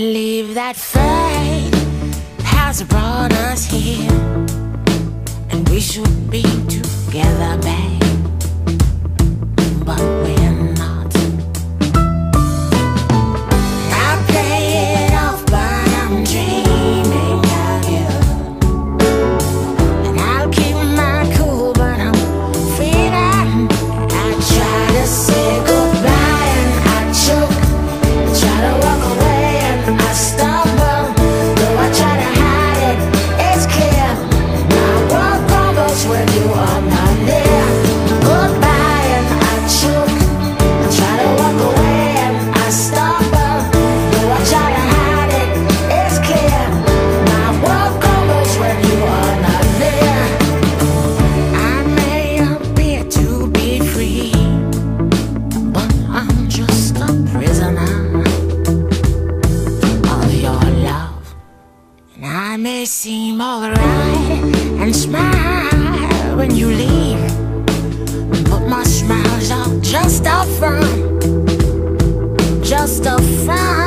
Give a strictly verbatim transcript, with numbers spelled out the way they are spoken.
believe that fate has brought us here, and we should be together, babe, but we're not. I play it off, but I'm dreaming of you, and I'll keep my cool, but I'm feeling. I try to say goodbye and I choke, I try to walk away and I stumble, though I try to hide it, it's clear. My world crumbles when you are not there. Goodbye and I choke, I try to walk away and I stumble, though I try to hide it, it's clear. My world crumbles when you are not there. I may appear to be free, but I'm just a prisoner of your love. And I may seem alright and smile when you leave, but my smiles are just a front, just a front.